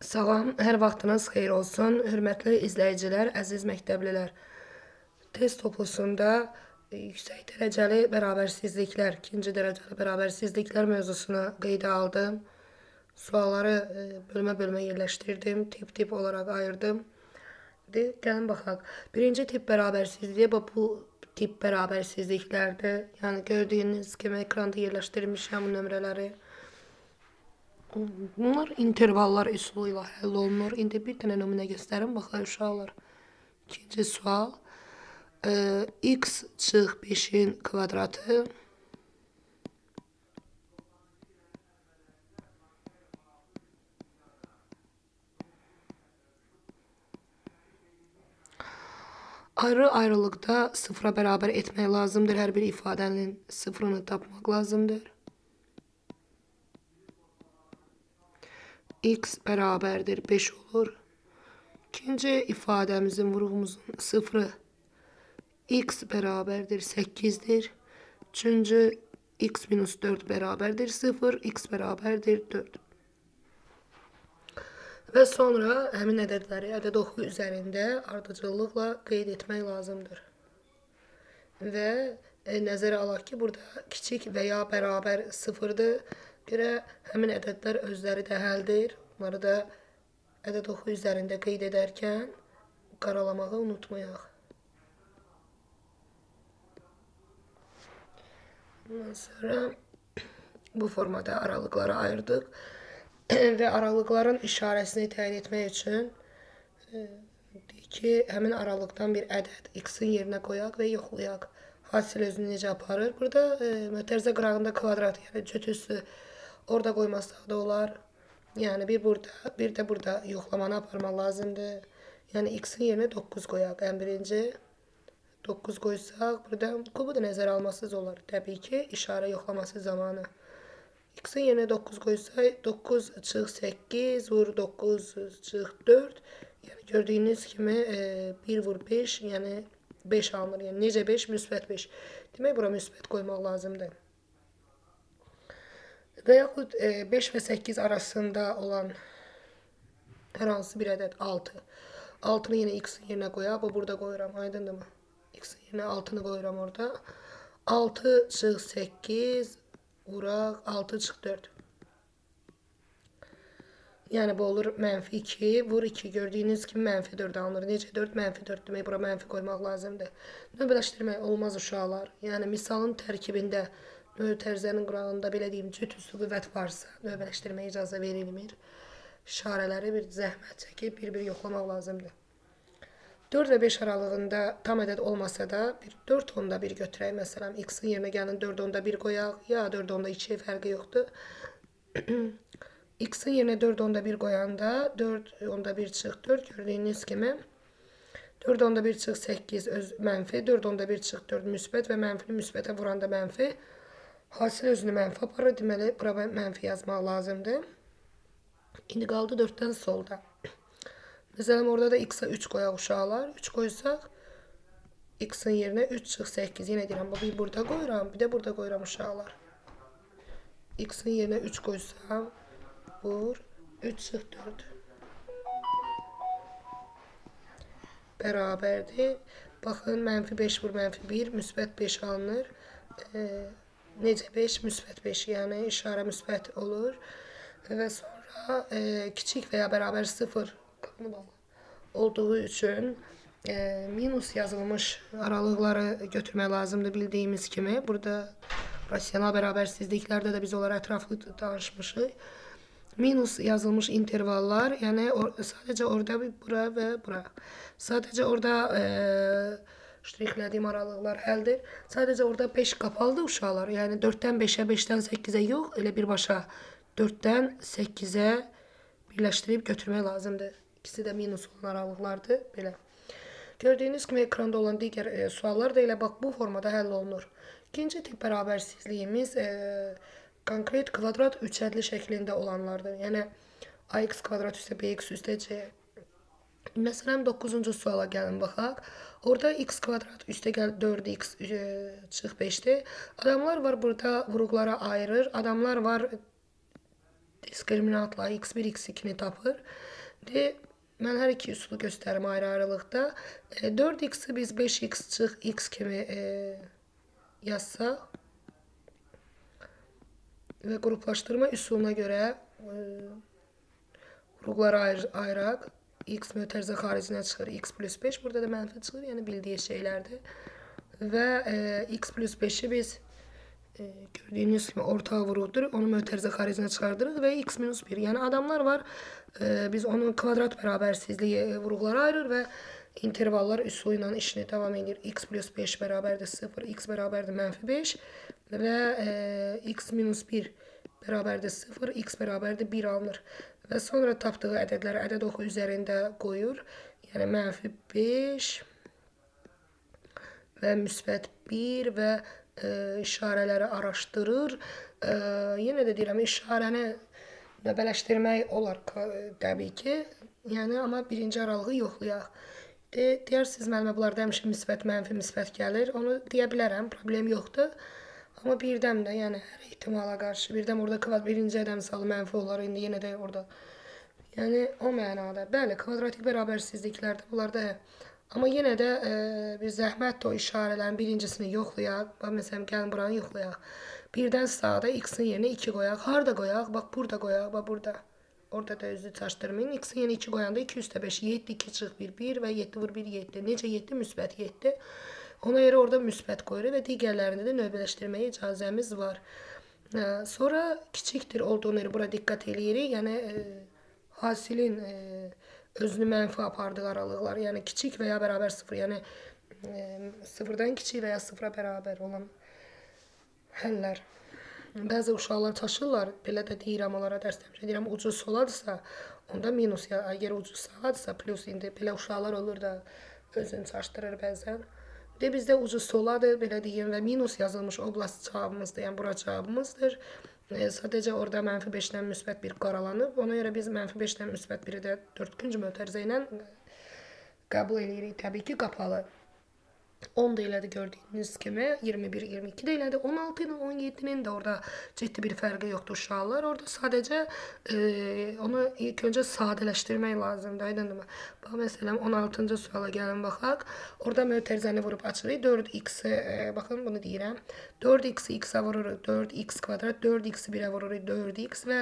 Salam, hər vaxtınız xeyir olsun. Hörmətli izləyicilər, əziz məktəblilər. Test toplusunda yüksək dərəcəli bərabərsizliklər, ikinci dərəcəli bərabərsizliklər mövzusunu qeydə aldım. Sualları bölmə-bölmə yerləşdirdim, tip-tip olaraq ayırdım. Gəlin baxaq. Birinci tip bərabərsizliyi bu tip bərabərsizliklərdir. Yəni gördüyünüz kimi ekranda yerləşdirmişəm bu nömrələri. Bunlar intervallar üsulu ilə həll olunur. İndi bir dənə nümunə göstərim, baxaq uşaqlar. İkinci sual. X çıx 5-in kvadratı ayrı-ayrılıqda sıfıra bərabər etmək lazımdır. Hər bir ifadənin sıfırını tapmaq lazımdır. X bərabərdir 5 olur. İkinci ifadəmizin vurğumuzun sıfırı x bərabərdir 8-dir. Üçüncü x minus 4 bərabərdir 0, x bərabərdir 4. Və sonra həmin ədədləri ədəd oxu üzərində ardıcıllıqla qeyd etmək lazımdır. Və nəzərə alaq ki, burada kiçik və ya bərabər sıfırdır. Görə həmin ədədlər özləri də həldir. Bunları da ədəd oxu üzərində qeyd edərkən qaralamağı unutmayaq. Ondan sonra bu formada aralıqları ayırdıq. Və aralıqların işarəsini təyin etmək üçün deyək ki, həmin aralıqdan bir ədəd x-in yerinə qoyaq və yoxlayaq. Hasil özünü necə aparır? Burada mötərizə qırağında kvadrat, yəni cütüsü orada qoymasaq da olar. Yəni bir də burada yoxlamanı aparmaq lazımdır. Yəni x-in yerinə 9 qoyaq. Ən birinci 9 qoysaq, burada kubu da nəzərə almasız olur. Təbii ki, işarə yoxlaması zamanı. X-in yerinə 9 qoysaq, 9 çıx 8, vur 9 çıx 4. Yəni gördüyünüz kimi 1 vur 5, yəni 5 alınır. Yəni necə 5? Müsbət 5. Demək, bura müsbət qoymaq lazımdır. Və yaxud 5 və 8 arasında olan hər hansı bir ədəd 6. 6-nı yenə x-in yerinə qoyaq. Bu burada qoyuram. Aydındırmı? X-in yerinə 6-nı qoyuram orada. 6 çıx 8 vuraq 6 çıx 4. Yəni bu olur mənfi 2 vur 2. Gördüyünüz kimi mənfi 4 alınır. Necə 4? Mənfi 4 demək. Bura mənfi qoymaq lazımdır. Növbələşdirmək olmaz uşaqlar. Yəni misalın tərkibində mötərizənin qırağında belə deyim, cütüsü qüvvət varsa növbələşdirməyə icazə verilmir. İşarələri bir zəhmət çəkib bir-bir yoxlamaq lazımdır. 4 və 5 aralığında tam ədəd olmasa da bir 4 onda 1 götürək. Məsələn, x-in yerinə gəlin 4 onda 1 qoyaq, ya 4 onda 2 fərqi yoxdur. X-in yerinə 4 onda 1 qoyanda 4 onda 1 çıx 4 gördüyünüz kimi 4 onda 1 çıx 8 öz mənfi, 4 onda 1 çıx 4 müsbət və mənfini müsbətə vuranda mənfi. Hasil özünü mənfi aparır. Deməli, bura mənfi yazmaq lazımdır. İndi qaldı 4-dən solda. Məsələn, orada da x-a 3 qoyaq uşaqlar. 3 qoysaq, x-in yerinə 3 çıx 8. Yenə deyirəm, bir burada qoyuram, bir də burada qoyuram uşaqlar. X-in yerinə 3 qoysam, vur, 3 çıx 4. Bərabərdir. Baxın, mənfi 5 vur, mənfi 1, müsbət 5 alınır. Necə 5? Müsbət 5, yəni işarə müsbət olur. Və sonra kiçik və ya bərabər 0 olduğu üçün minus yazılmış aralıqları götürmək lazımdır bildiyimiz kimi. Burada rasional bərabərsizliklərdə də biz onlara ətraflı danışmışıq. Minus yazılmış intervallar, yəni sadəcə orada bura və bura. Sadəcə orada ştrixlədiyim aralıqlar həldir. Sadəcə orada 5 qapalıdır uşaqlar. Yəni 4-dən 5-ə, 5-dən 8-ə yox, elə birbaşa 4-dən 8-ə birləşdirib götürmək lazımdır. İkisi də minus olan aralıqlardır. Belə. Gördüyünüz kimi ekranda olan digər suallar da elə bax bu formada həll olunur. İkinci tip bərabərsizliyimiz konkret kvadrat üçədli şəklində olanlardır. Yəni ax kvadrat üstə bx üstə c. Məsələn, 9-cu suala gəlin baxaq. Orada x kvadrat üstə gəl 4x çıx 5-dir. Adamlar var burada vuruqlara ayırır. Adamlar var diskriminantla x1, x2'ni tapır. Mən hər iki üsulu göstərim ayrı-ayrılıqda. 4x'i biz 5x çıx x kimi yazsaq və qruplaşdırma üsuluna görə vurğuları ayıraq. X mötərizə xaricinə çıxır. X plus 5. Burada da mənfi çıxır. Yəni bildiyi şeylərdir. Və x plus 5'i biz gördüğünüz gibi ortağa vuruldur. Onu mötərizə xaricinə çıxardırıq və x minus 1. Yəni adamlar var. Biz onun kvadrat bərabərsizliyi vurğulara ayırır və intervallar üsulu ilə işini davam edir. X plus 5 bərabərdir 0, x bərabərdir mənfi 5 və x minus 1 bərabərdir 0, x bərabərdir 1 alınır. Və sonra tapdığı ədədləri ədəd oxu üzərində qoyur. Yəni mənfi 5 və müsbət 1 və işarələri araşdırır. Yenə də deyirəm, işarəni növbələşdirmək olar təbii ki. Yəni, amma birinci aralığı yoxlayaq. Deyirsiniz, müəllimə, bunlarda həmişə müsbət, mənfi, müsbət gəlir. Onu deyə bilərəm, problem yoxdur. Amma birdən də, yəni hər ehtimala qarşı, birdən orada birinci ədəm salı mənfi olar, indi yenə də orada. Yəni, o mənada. Bəli, kvadratik bərabərsizliklərdə bunlarda. Amma yenə də bir zəhmət o işarələrin birincisini yoxlayaq. Məsələn, gəlin buranı yoxlayaq. Birdən sağda x-in yerinə 2 qoyaq. Harada qoyaq? Bax, burada qoyaq. Bax, burada. Orada da özü çaşdırmayın. X-in yerinə 2 qoyanda 2 üstə 5, 7, 2 çıx 1, 1 və 7 vur 1, 7. Necə 7? Müsbət 7. Ona görə orada müsbət qoyuruq və digərlərində də növbələşdirməyə icazəmiz var. Sonra kiçikdir olduğuna görə bura diqqət eləyirik. Yəni, hasilin özünü mənfi apardığı aralıqlar. Yəni, kiçik və ya bərabər 0. Yəni, 0-dan kiçik və ya 0-a bərabər olan həllər. Bəzi uşaqlar çaşırlar. Belə də deyirəm onlara dərsləmişə. Deyirəm, ucu soladırsa, onda minus. Əgər ucu sağadırsa, plus indi. Belə uşaqlar olur da özünü çaşdırır bəzən. Bizdə ucu soladır, belə deyim, və minus yazılmış oblast cavabımızdır, yəni bura cavabımızdır. Sadəcə orada mənfi 5-dən müsbət 1 qaralanıb. Ona görə biz mənfi 5-dən müsbət 1-i də 4-cü mötərizə ilə qəbul edirik. Təbii ki, qapalı. 10 da elədi gördüyünüz kimi, 21, 22 də elədi. 16 ilə 17-nin də orada ciddi bir fərqi yoxdur uşaqlar. Orada sadəcə onu ilk öncə sadələşdirmək lazımdır. Aydındır. Bax, məsələn, 16-cı suala gəlin baxaq. Orada mötərizəni vurub açırıq. 4x-i, baxın bunu deyirəm. 4x-i x-ə vururuq, 4x kvadrat, 4x-i 1-ə vururuq, 4x və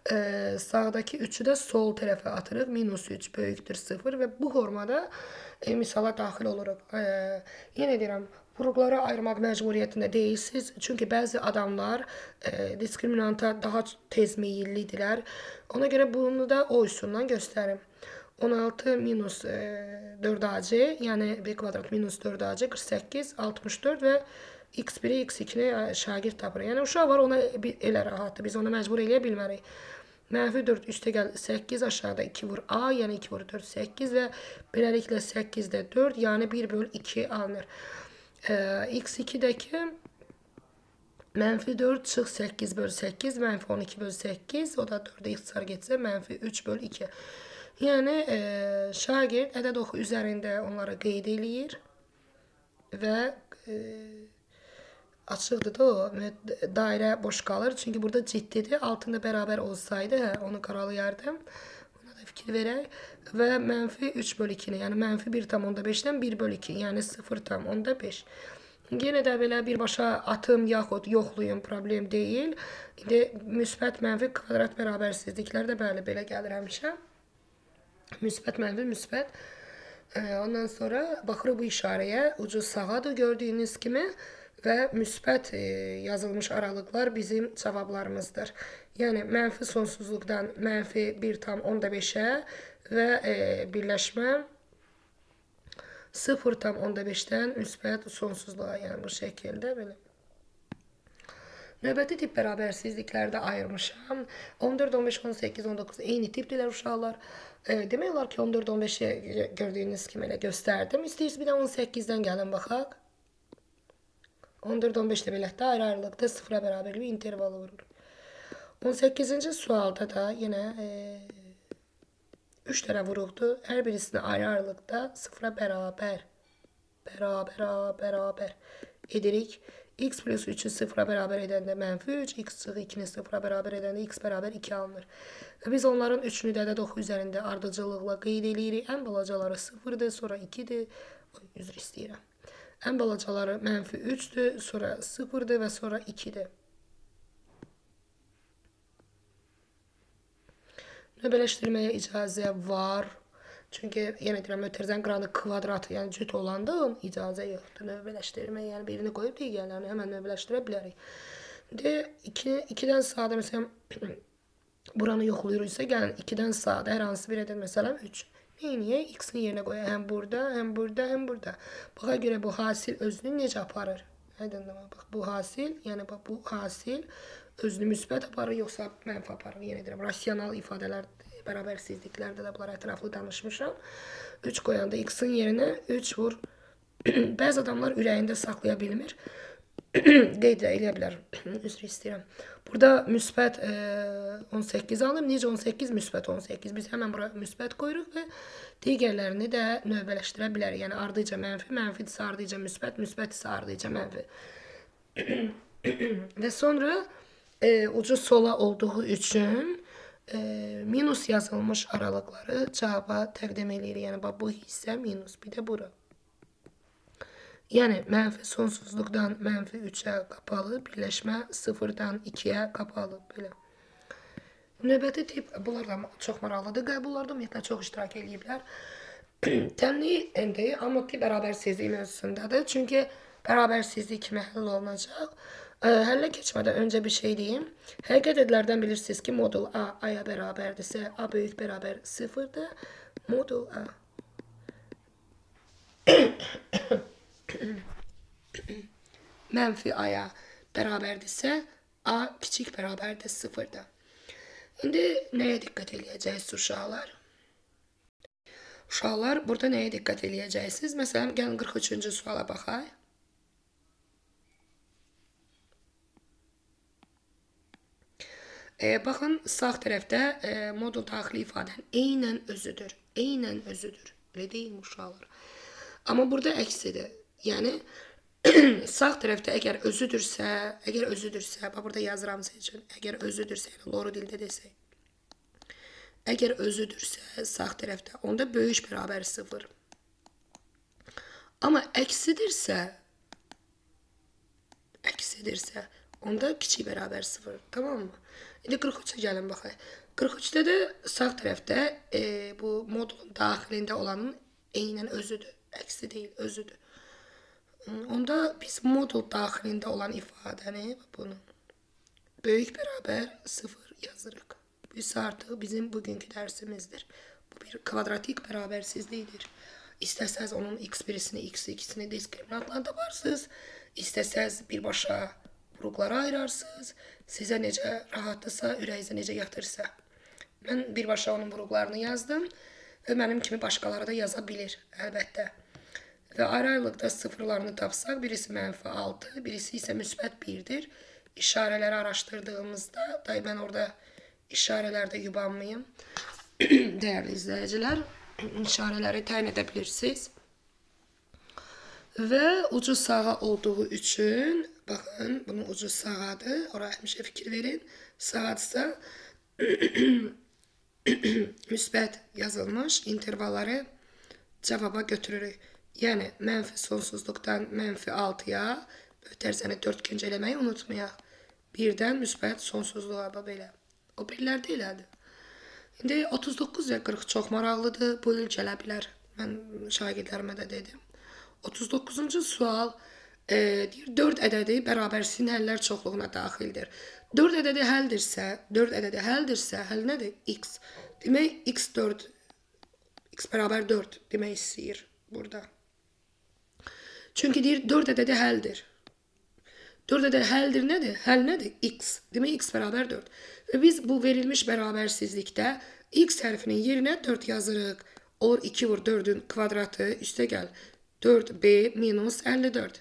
sağdakı 3-ü də sol tərəfə atırıq. Minus 3 böyükdür 0 və bu formada misala daxil oluruq. Yenə deyirəm, vurğuları ayırmaq məcburiyyətində deyilsiniz. Çünki bəzi adamlar diskriminanta daha tez meyillidirlər. Ona görə bunu da o üsuldan göstərim. 16 minus 4ac, yəni 1 kvadrat minus 4ac 48, 64 və x1-i, x2-ni şagird tapır. Yəni uşaq var, ona elə rahatdır. Biz onu məcbur eləyə bilmərik. Mənfi 4 üstə gəl 8, aşağıda 2 vur a, yəni 2 vur 4, 8 və beləliklə 8-də 4, yəni 1 böl 2 alınır. X2-dəki mənfi 4 çıx 8 böl 8, mənfi 12 böl 8, o da 4-ə ixtisar getsə, mənfi 3 böl 2. Yəni, şagird ədəd oxu üzərində onları qeyd eləyir və açıqdır da o, dairə boş qalır. Çünki burada ciddidir. Altında bərabər olsaydı, onu qaralayardım. Buna da fikir verək. Və mənfi 3 böl 2-ni, yəni mənfi 1,5-dən 1 böl 2, yəni 0,5. Yenə də belə birbaşa atım yaxud yoxlayın, problem deyil. İndi müsbət, mənfi, kvadrat bərabərsizliklər də bəli, belə gəlir həmişə. Müsbət, mənfi, müsbət. Ondan sonra baxırıq bu işarəyə. Ucu sağadır gördüyünüz kimi. Və müsbət yazılmış aralıqlar bizim cavablarımızdır. Yəni, mənfi sonsuzluqdan mənfi 1,5-ə və birləşmə 0,5-dən müsbət sonsuzluğa, yəni bu şəkildə belə. Növbəti tip bərabərsizliklərdə ayırmışam. 14, 15, 18, 19 eyni tipdirlər uşaqlar. Demək olar ki, 14, 15-i gördüyünüz kimi elə göstərdim. İstəyirsiniz bir də 18-dən gəlin baxaq. 14-15 də belətdə ayrı-ayrılıqda 0-a bərabər bir intervalı vurur. 18-ci sualda da yenə 3 dənə vuruqdur. Hər birisini ayrı-ayrılıqda 0-a bərabər edirik. X plus 3'ü sıfıra beraber edəndə mənfi 3, x çıxı 2'ni sıfıra beraber edəndə x beraber 2 alınır. Və biz onların üçünü də ədəd oxu üzərində ardıcıllıqla qeyd edirik. Ən balacaları 0'dır, sonra 2'dir. Üzr istəyirəm. Ən balacaları mənfi 3'dür, sonra 0'dır və sonra 2'dir. Növbələşdirməyə icazə var. Çünki yenə deyirəm, mötərizənin qranı kvadratı, yəni cüt olanda icazə yoxdur. Növbələşdirmə, yəni birini qoyub digərlərini həmən növbələşdirə bilərik. 2'dən sadə, məsələn, buranı yoxlayırıqsa, gəlin 2'dən sadə hər hansı bir ədəd, məsələn 3. Niyə? X-in yerinə qoyaq. Həm burada, həm burada, həm burada. Baxa görə bu hasil özünü necə aparır? Aydındır. Bax, bu hasil, yəni bax, bu hasil özünü müsbət aparır, yoxsa mənfi aparır. Yenə deyirəm, rasional ifadələr, bərabərsizliklərdə də bunlar ətraflı danışmışam. 3 qoyanda x-in yerinə 3 vur. Bəzi adamlar ürəyində saxlaya bilmir. Qeyd eləyə bilər. Üzr istəyirəm. Burada müsbət 18 alınır. Necə 18? Müsbət 18. Biz həmən bura müsbət qoyuruq və digərlərini də növbələşdirə bilərik. Yəni ardıca mənfi, mənfidirsə ardıca müsbət, müsbətdirsə ardıca mənfi. Və sonra ucu sola olduğu üçün minus yazılmış aralıqları cavaba təqdim edilir. Yəni bu hissə minus, bir də bura. Yəni mənfi sonsuzluqdan mənfi 3'ə qapalı, birləşmə 0'dan 2'ə qapalı. Belə. Növbəti tip, bunlar da çox maraqlıdır. Qəbullarda ümumiyyətlə çox iştirak ediblər. Tənliyi endi, amma ki bərabərsizlik mövzusundadır. Çünki bərabərsizlik kimi həll olunacaq. Həllə keçmədən öncə bir şey deyim. Həqiqət ədədlərdən bilirsiniz ki, modul A A-ya bərabərdirsə, A böyük bərabər 0'dır. Modul A mənfi A-ya bərabərdirsə, A kiçik bərabərdir 0'da. İndi nəyə diqqət eləyəcəksiniz uşaqlar? Uşaqlar, burada nəyə diqqət eləyəcəksiniz? Məsələn, gəlin 43-cü suala baxaq. Baxın, sağ tərəfdə modul daxili ifadənin eynən özüdür. Eynən özüdür. Elə deyil uşaqlar. Amma burada əksidir. Yəni, sağ tərəfdə əgər özüdürsə, bax burada yazıram sizin üçün, əgər özüdürsə, yəni loru dildə desək, əgər özüdürsə sağ tərəfdə, onda böyük bərabər 0. Amma əksidirsə, onda kiçik bərabər 0. Tamam mı? İndi 43'ə gəlin baxaq. 43'də də sağ tərəfdə bu modulun daxilində olanın eynən özüdür. Əksi deyil, özüdür. Onda biz modul daxilində olan ifadəni, bunu böyük bərabər 0 yazırıq. Bu isə artıq bizim bugünkü dərsimizdir. Bu bir kvadratik bərabərsizlikdir. İstəsəz onun x1'sini, x2'sini diskriminantla taparsınız. İstəsəz birbaşa vuruqlara ayırarsınız. Sizə necə rahatdırsa, ürəyinizə necə yatırsa. Mən birbaşa onun vuruqlarını yazdım və mənim kimi başqaları da yaza bilir, əlbəttə. Və ayrı-ayrılıqda sıfırlarını tapsaq, birisi mənfi 6, birisi isə müsbət 1'dir. İşarələri araşdırdığımızda, mən orada işarələrdə yubanmayım. Dəyərli izləyicilər, işarələri təyin edə bilirsiniz. Və ucu sağa olduğu üçün, baxın, bunun ucu sağadır. Oraya həmişə fikir verin. Sağadırsa, müsbət yazılmış intervalları cavaba götürürük. Yəni, mənfi sonsuzluqdan mənfi 6'ya mötərizəni 4 güncə eləməyi unutmayaq. 1'dən müsbət sonsuzluğa belə. O birlərdə elədir. İndi 39 və 40 çox maraqlıdır. Bu il gələ bilər. Mən şagirdlərimə də dedim. 39-cu sual deyir, 4 ədədi bərabərsizliyin həllər çoxluğuna daxildir. 4 ədədi həldirsə, həll nədir? X. Demək, x bərabər 4 demək istəyir burada. Çünki deyir, 4 ədədi həldir. 4 ədədi həldir nədir? Həll nədir? X. Demək, x bərabər 4. Və biz bu verilmiş bərabərsizlikdə x hərfinin yerinə 4 yazırıq. Olur 2 vur 4'ün kvadratı üstə gəl. 4b minus 54.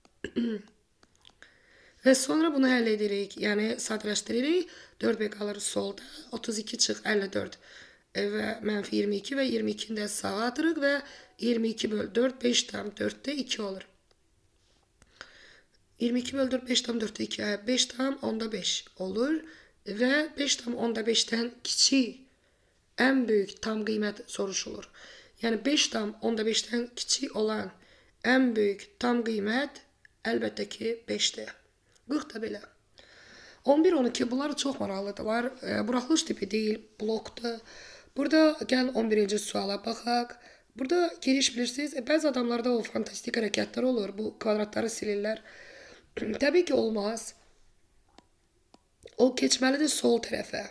Və sonra bunu həll edirik. Yəni, sadələşdiririk. 4b qalır solda. 32 çıx 54. Və mənfi 22 və 22'ni də sağa atırıq və 22 böl 4, 5 tam 4'də 2 olur. 22 böldür 5 tam 4'te 2. 5 tam 10'da 5 olur. Ve 5 tam 10'da 5'ten kiçik en büyük tam kıymet soruşulur. Yani 5 tam 10'da 5'ten kiçik olan en büyük tam kıymet elbette ki 5'te. 40 da belə. 11-12 bunlar çox maraqlıdırlar. Buraxılış tipi deyil, blokdur. Burada gəlin 11-ci suala baxaq. Burada giriş bilirsiniz. Bəzi adamlarda o fantastik hərəkətlər olur. Bu kvadratları silirlər. Təbii ki olmaz. O keçməlidir sol tərəfə.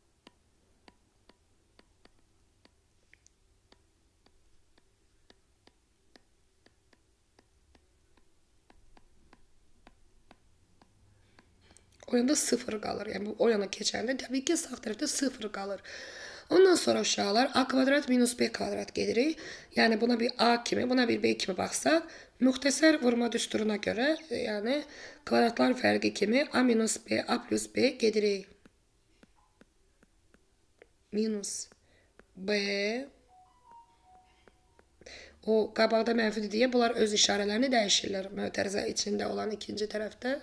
O yanda 0 qalır. Yəni o yana keçəndə təbii ki sağ tərəfdə 0 qalır. Ondan sonra uşaqlar a kvadrat minus b kvadrat gedirik. Yəni buna bir a kimi, buna bir b kimi baxsaq, müxtəsər vurma düsturuna görə, yəni kvadratlar fərqi kimi a minus b, a plus b gedirik. Minus b. O qabaqda mənfidir deyə bunlar öz işarələrini dəyişirlər. Mötərizə içində olan ikinci tərəfdə.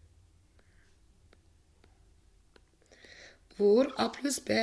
Vur a plus b.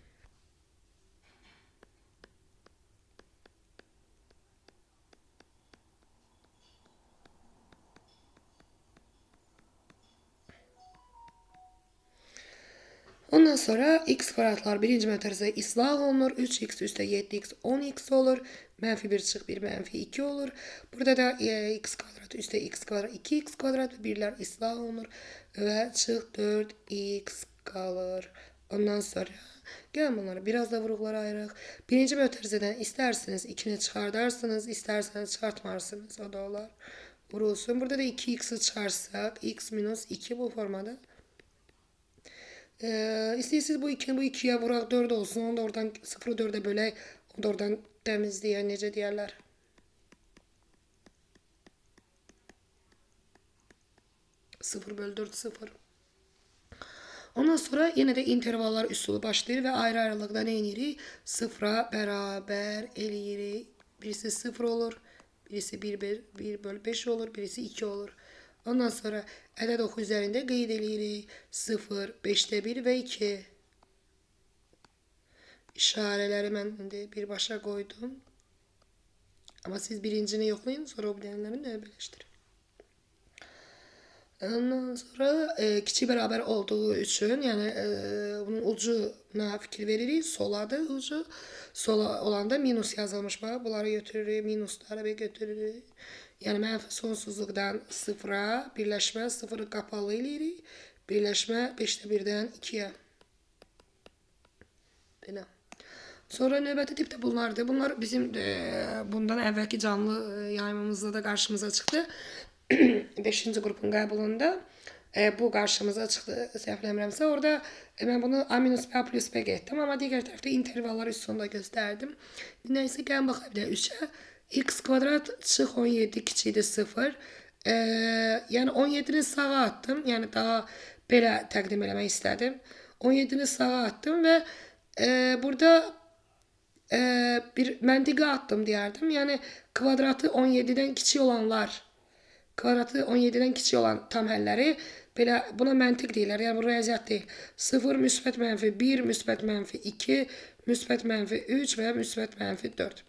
Ondan sonra x kvadratlar birinci mötərizə islah olunur. 3x üstə 7x 10x olur. Mənfi 1 çıx 1 mənfi 2 olur. Burada da x kvadrat üstə x kvadrat 2x kvadrat və birlər islah olunur. Və çıx 4x qalır. Ondan sonra gəlin bunları biraz da vuruqlara ayırıq. Birinci mötərizədən istərsiniz 2-ni çıxardarsınız, istərseniz çıxartmarsınız. O da olar. Vurulsun. Burada da 2x'i çıxarsaq x minus 2 bu formada. İstəyirsiniz bu 2'ni bu 2'ye vuraq 4 olsun. Onu da oradan 0'ı 4'e bölək. Onu da oradan təmizləyək. Necə deyərlər? Sıfır bölü 4 0. Ondan sonra yenə də intervallar üsulu başlayır və ayrı-ayrılıqda nə edirik? 0'a bərabər eləyirik. Birisi 0 olur. Birisi 1 bölü 5 olur. Birisi 2 olur. Ondan sonra ədəd oxu üzərində qeyd eləyirik. 0, 5'te 1 və 2. İşarələri mən birbaşa qoydum. Amma siz birincini yoxlayın, sonra o bilənləri növbələşdirin. Ondan sonra kiçik bərabər olduğu üçün, yəni bunun ucuna fikir veririk. Soladır ucu. Sola olanda minus yazılmış. Bax, bunları götürürük, minusları bir götürürük. Yəni mənfi sonsuzluqdan 0'a birləşmə 0'ı qapalı eləyirik. Birləşmə 5'te 1'dən 2'yə. Belə. Sonra növbəti tipdə bunlardır. Bunlar bizim bundan əvvəlki canlı yayımımızda da qarşımıza çıxdı. 5-ci qrupun qəbulunda bu qarşımıza çıxdı, səhvləmirəmsə. Orada mən bunu a minus b, a plus b getdim. Amma digər tərəfdə intervallar üstündə göstərdim. Nəysə, gəlin baxaq bir də 3'ə. X kvadrat çıx 17 kiçikdir 0. Yəni 17'ni sağa attım. Yəni daha belə təqdim eləmək istədim. 17'ni sağa attım və burada bir məntiqə attım deyərdim. Yəni kvadratı 17'dən kiçik olanlar, kvadratı 17'dən kiçik olan tam həlləri belə buna məntiq deyirlər. Yəni bu riyaziyyat deyil. 0, müsbət mənfi 1, müsbət mənfi 2, müsbət mənfi 3 və müsbət mənfi 4.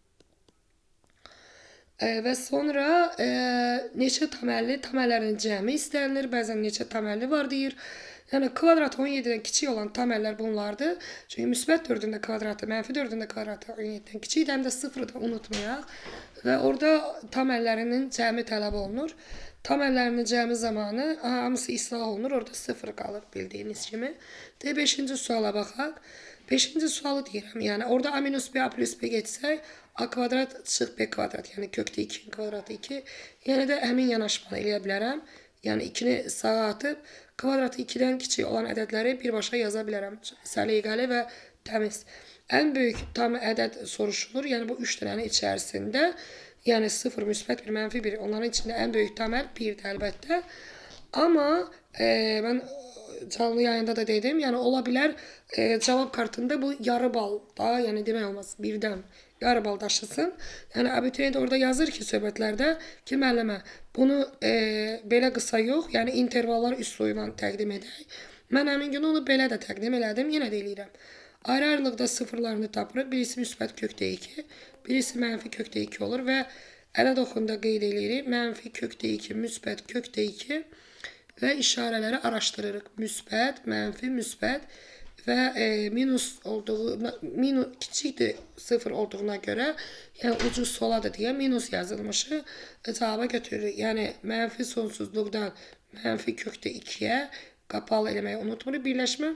Və sonra neçə taməlli, taməllərin cəmi istənilir. Bəzən neçə taməlli var deyir. Yəni kvadrat 17'dən kiçik olan taməllər bunlardır. Çünki müsbət 4'ün də kvadratı, mənfi 4'ün də kvadratı 17'dən kiçikdir. Həm də 0'ı da unutmayaq. Və orada taməllərinin cəmi tələb olunur. Taməllərinin cəmi zamanı hamısı islah olunur. Orada 0 qalır bildiyiniz kimi. 5-ci suala baxaq. 5-ci sualı deyirəm. Yəni orada a minus b, a plus b getsək, a kvadrat çıx b kvadrat. Yəni kökdə 2'nin kvadratı 2. Yəni də həmin yanaşmanı eləyə bilərəm. Yəni 2'ni sağa atıb kvadratı 2'dən kiçik olan ədədləri birbaşa yaza bilərəm. Səliqəli və təmiz. Ən böyük tam ədəd soruşulur. Yəni bu 3 dənənin içərisində, yəni 0, müsbət 1, mənfi 1. Onların içində ən böyük tam ədəd 1'dir əlbəttə. Amma mən canlı yayında da dedim, yəni ola bilər cavab kartında bu yarı bal da, yəni demək olmaz, birdən yarı bal daşısın. Yəni abituriyent orada yazır ki, söhbətlərdə ki, müəllimə, bunu belə qısa yox, yəni intervallar üstü ilə təqdim edək. Mən həmin gün onu belə də təqdim elədim, yenə də eləyirəm. Ayrı-ayrılıqda sıfırlarını tapırıq. Birisi müsbət kökdə 2, birisi mənfi kökdə 2 olur və ədəd oxunda qeyd edirik. Mənfi kökdə 2, müsbət kökdə 2 və işarələri araşdırırıq. Müsbət, mənfi, müsbət və minus olduğu, kiçikdir 0 olduğuna görə, yəni ucu soladır deyə minus yazılmışı cavaba götürürük. Yəni mənfi sonsuzluqdan mənfi kökdə 2-yə qapalı eləməyi unutmuruq. Birləşmə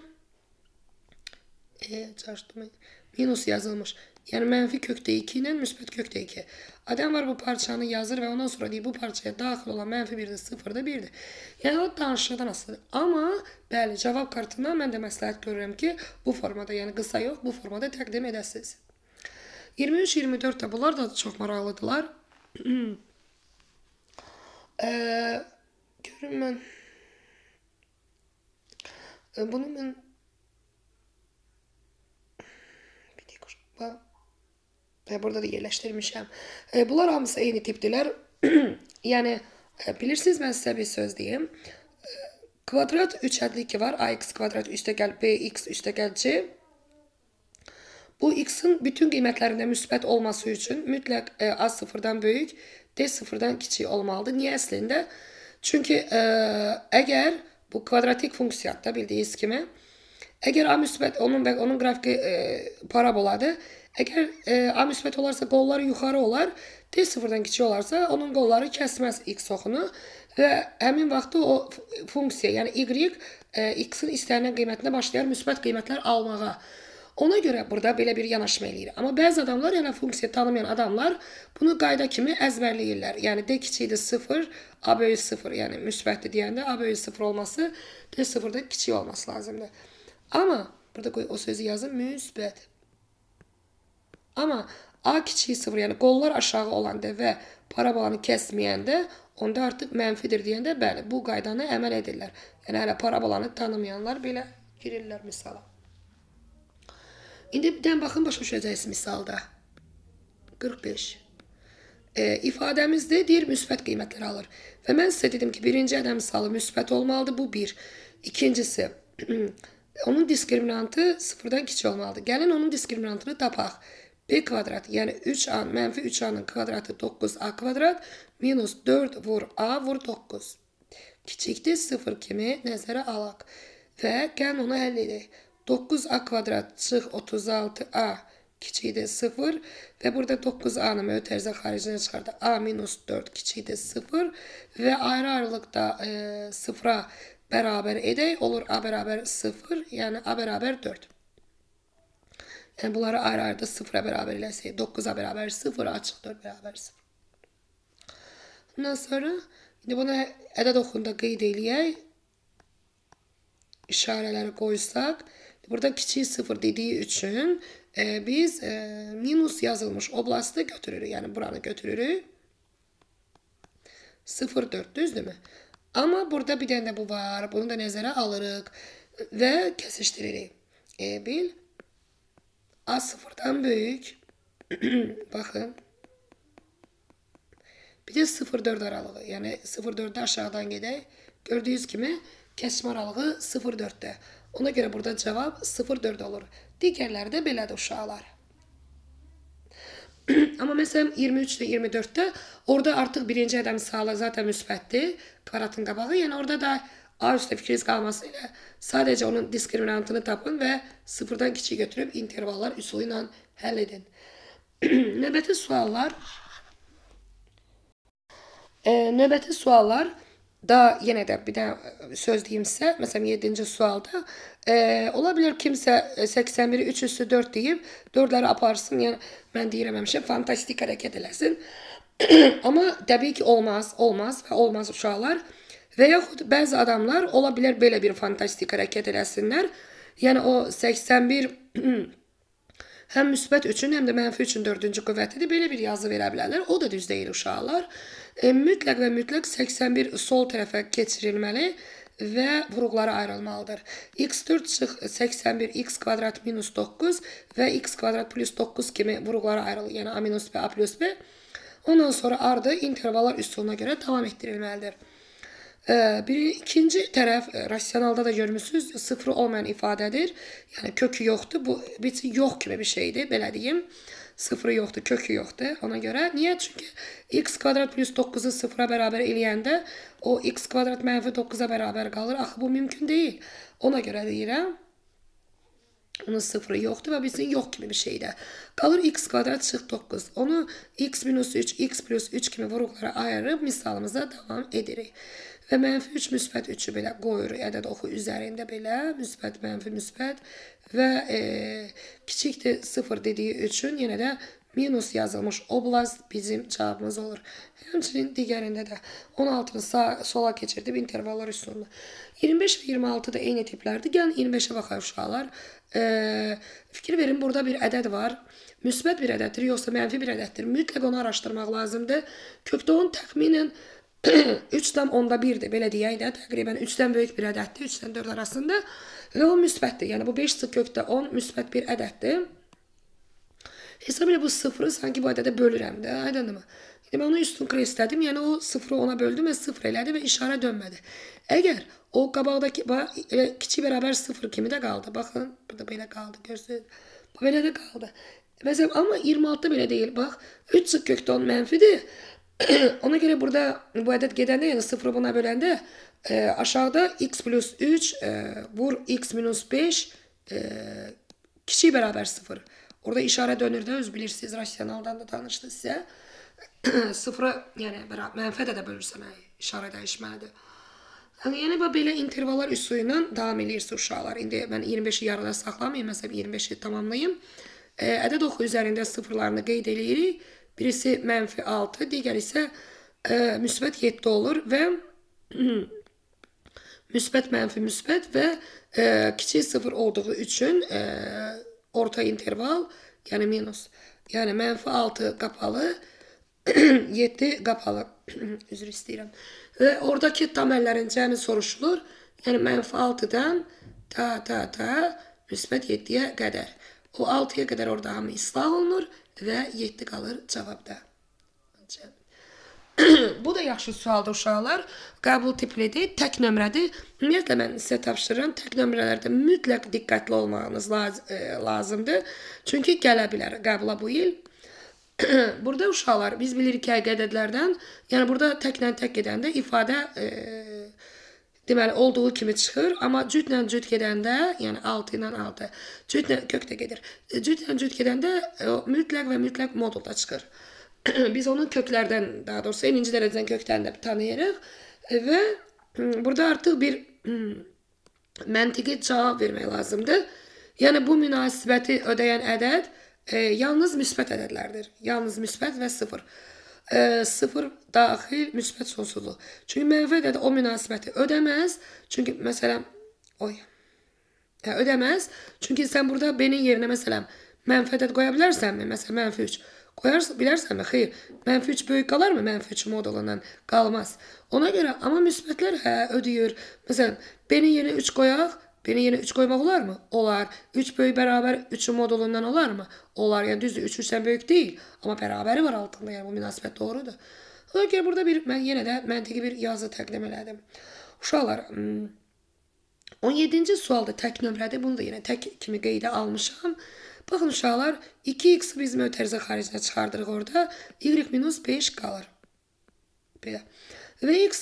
minus yazılmış. Yəni mənfi kökdə 2 ilə müsbət kökdə 2. Adam var bu parçanı yazır və ondan sonra deyir bu parçaya daxil olan mənfi 1-dir, 0-da 1-dir. Yəni o danışıqdan asılıdır. Amma bəli, cavab kartından mən də məsləhət görürəm ki, bu formada, yəni qısa yox, bu formada təqdim edəsiniz. 23-24 də bunlar da çox maraqlıdırlar. Görün mən bunu mən burada da yerləşdirmişəm. Bunlar hamısı eyni tipdirlər. Yəni, bilirsiniz, mən sizə bir söz deyim. Kvadrat 3 ədli 2 var. Ax kvadrat üstəgəl bx üstəgəl c. Bu x-in bütün qiymətlərində müsbət olması üçün mütləq a sıfırdan böyük, d sıfırdan kiçik olmalıdır. Niyə əslində? Çünki əgər bu kvadratik funksiyada bildiyiniz kimi, əgər a müsbət, onun qrafiki paraboladır. Əgər a müsbət olarsa qolları yuxarı olar, d sıfırdan kiçik olarsa onun qolları kəsməz x oxunu və həmin vaxtda o funksiya, yəni y x-in istənilən qiymətinə başlayar müsbət qiymətlər almağa. Ona görə burada belə bir yanaşma eləyir. Amma bəzi adamlar, yəni funksiya tanımayan adamlar bunu qayda kimi əzbərləyirlər. Yəni d kiçikdir 0, a böyük 0, yəni müsbətdir deyəndə a böyük 0 olması d sıfırdan kiçik olması lazımdır. Amma burada qoy o sözü yazın müsbət. Amma a kiçik 0, yəni qollar aşağı olanda və parabolanı kəsməyəndə, onda artıq mənfidir deyəndə, bəli, bu qaydanı əməl edirlər. Yəni, hələ parabolanı tanımayanlar belə girirlər misala. İndi bir dən baxın, başa düşəcəksiniz misalda. 45. İfadəmizdə deyir, müsbət qiymətləri alır. Və mən sizə dedim ki, birinci ədəd misalı müsbət olmalıdır, bu 1. İkincisi, onun diskriminantı 0-dan kiçik olmalıdır. Gəlin onun diskriminantını tapaq. B kvadrat, yəni 3a, mənfi 3a'nın kvadratı 9a kvadrat, minus 4 vur a vur 9. Kiçikdir 0 kimi nəzərə alaq. Və gəlin onu həll edək. 9a kvadrat çıx 36a kiçikdir 0 və burada 9a-nı mötərizə xaricinə çıxardı. A minus 4 kiçikdir 0 və ayrı-ayrılıqda 0-a bərabər edək. Olur a bərabər 0, yəni a bərabər 4. Yəni bunları ayrı-ayrıda 0-a bərabər eləsək, 9-a bərabər 0, açıq 4 bərabər 0. Ondan sonra, indi bunu ədəd oxunda qeyd eləyək, işarələri qoysaq, burada kiçik 0 dediyi üçün biz minus yazılmış oblastı götürürük, yəni buranı götürürük. 0, 4, düzdürmü? Amma burada bir dənə bu var, bunu da nəzərə alırıq və kəsişdiririk. Bil. A sıfırdan böyük. Baxın. Bir də 0-4 aralığı. Yəni 0-4-də aşağıdan gedək. Gördüyünüz kimi kəsmə aralığı 0-4-də. Ona görə burada cavab 0-4 olur. Digərləri də belədir uşaqlar. Amma məsələn 23-də 24-də orada artıq birinci ədəd misalı zaten müsbətdir. Kvadratın qabağı. Yəni orada da A üstə fikriniz qalması ilə sadəcə onun diskriminantını tapın və 0-dan kiçik götürüb intervallar üsulu ilə həll edin. Növbəti suallar da yenə də bir də söz deyim sizə. Məsələn 7-ci sualda ola bilər kimsə 81-i 3 üstü 4 deyib 4-ləri aparsın. Yəni mən deyirəm həmişə fantastik hərəkət eləsin. Amma təbii ki olmaz və olmaz uşaqlar. Və yaxud bəzi adamlar ola bilər belə bir fantastik hərəkət eləsinlər. Yəni o 81 həm müsbət üçün, həm də mənfi üçün 4-cü qüvvətidir. Belə bir yazı verə bilərlər. O da düz deyil uşaqlar. Mütləq və mütləq 81 sol tərəfə keçirilməli ve vurğulara ayrılmalıdır. x4 çıx 81 x kvadrat minus 9 ve x kvadrat plus 9 kimi vurğulara ayrılır. Yani a minus b, a plus b. Ondan sonra ardı intervallar üsuluna göre devam ettirilmelidir. İkinci tərəf rasyonalda da görmüsünüz, sıfırı olmayan ifadədir. Yəni kökü yoxdur. Bu yox kimi bir şeydir, belə deyim. Sıfırı yoxdur, kökü yoxdur. Ona görə niyə? Çünki x kvadrat plus 9'u sıfıra bərabər eləyəndə o x kvadrat mənfi 9'a bərabər qalır. Axı bu mümkün deyil. Ona görə deyirəm. Onun sıfırı yoxdur və bizim yox kimi bir şeydir. Qalır x kvadrat çıx 9. Onu x minus 3, x plus 3 kimi vurğulara ayırıb misalımıza devam edirik. Və mənfi 3, müsbət 3'ü belə qoyuruq. Ədəd oxu üzərində belə müsbət, mənfi, müsbət və kiçikdir 0 dediyi üçün yenə də minus yazılmış oblast bizim cavabımız olur. Həmçinin digərində də 16'nı sola keçirdib intervallar üsulunda. 25 və 26 da eyni tiplərdir. Gəlin 25'e baxaq uşaqlar. Fikir verin, burada bir ədəd var. Müsbət bir ədəddir, yoxsa mənfi bir ədəddir. Mütləq onu araşdırmaq lazımdır. Kökdə onun təxminən 3'dən 1'dir. Belə deyək də, təqribən 3'dən böyük bir ədəddir, 3'dən 4 arasında. Və o müsbətdir. Yəni bu 5 çıx kökdə 10 müsbət bir ədəddir. Hesab elə bu sıfırı sanki bu ədədə bölürəm də, aydınmı? Yəni mən onu üstün kreslədim, yəni o sıfırı ona böldüm və sıfır elədi və işarə dönmədi. Əgər o qabaqdakı kiçik bərabər sıfır kimi də qaldı. Baxın, burada belə qaldı, görsünüz. Bu belə də qaldı. Məsələn, amma 26'da belə deyil. Bax, 3 çıx kökdə 10 mənfidir. Ona görə burada bu ədəd gedəndə, yəni sıfırı buna böləndə aşağıda x plus 3 vur x minus 5 kiçik bərabər sıfır. Orada işarə dönür də, öz bilirsiniz, rasyonaldan da danışdı sizə. Sıfırı, yəni mənfə də bölürsəm, işarə dəyişməlidir. Yəni belə intervallar üsulu ilə davam edirsiniz uşaqlar. İndi mən 25'i yarıda saxlamayayım, məsələn 25'i tamamlayayım. Ədəd oxu üzərində sıfırlarını qeyd edirik. Birisi mənfi 6, digər isə müsbət 7 olur və müsbət, mənfi, müsbət və kiçik sıfır olduğu üçün orta interval, yəni minus. Yəni mənfi 6 qapalı, 7 qapalı. Üzr istəyirəm. Və oradakı tam əllərin cəmi soruşulur. Yəni mənfi 6'dan müsbət 7'yə qədər. O 6'ya qədər orada hamı islah olunur və 7 qalır cavabda. Bu da yaxşı sualdır uşaqlar. Qəbul tiplidir, tək nömrədir. Ümumiyyətlə mən sizə tapşırıram, tək nömrələrdə mütləq diqqətli olmağınız lazımdır. Çünki gələ bilər qəbula bu il. Burada uşaqlar, biz bilirik ki, ədədlərdən, yəni burada təklə tək gedəndə ifadə deməli olduğu kimi çıxır, amma cütlə cüt gedəndə, yəni 6 ilə 6, cütlə kökdə gedir. Cütlə cüt gedəndə mütləq və mütləq modulda çıxır. Biz onun köklərdən, daha doğrusu eninci dərəcədən kökdən də tanıyırıq və burada artıq bir məntiqi cavab vermək lazımdır. Yəni bu münasibəti ödəyən ədəd yalnız müsbət ədədlərdir. Yalnız müsbət və 0. 0 daxil müsbət sonsuzluq. Çünki mənfi ədəd o münasibəti ödəməz. Çünki məsələn, ödəməz. Çünki sən burada B-nin yerinə məsələn mənfi ədəd qoya bilərsənmi? Məsələn, mənfi 3. Bilərsənmi? Xeyr. Mənfi 3 böyük qalar mı? Mənfi 3 modulundan qalmaz. Ona görə, amma müsbətlər ödəyir. Məsələn, B-nin yerinə 3 qoyaq. B-nin yerinə 3 qoymaq olar mı? Olar. 3 böyük bərabər 3'ün modulundan olar mü? Olar. Yəni düzdür, 3 3'dən böyük deyil. Amma bərabəri var altında. Yəni bu münasibət doğrudur. Ona görə burada mən yenə də məntiqi bir yazı təqdim elədim. Uşaqlar, 17-ci sualda tək nömrədir. Bunu da yenə tək kimi qeydə almışam. Baxın uşaqlar, 2x-i biz mötərizə xaricinə çıxardırıq orada. Y minus 5 qalır. Belə. Və x